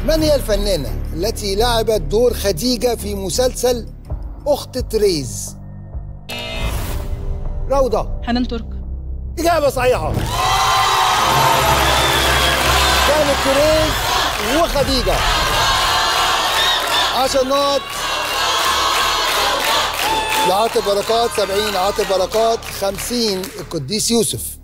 من هي الفنانة التي لعبت دور خديجة في مسلسل أخت تريز؟ روضة. حنان ترك. إجابة صحيحة. كانت تريز وخديجة. 10 نقط لعاطف بركات، 70 عاطف بركات، 50 القديس يوسف.